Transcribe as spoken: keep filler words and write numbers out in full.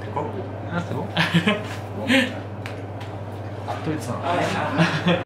こ？なんすか？あ、トイレさん。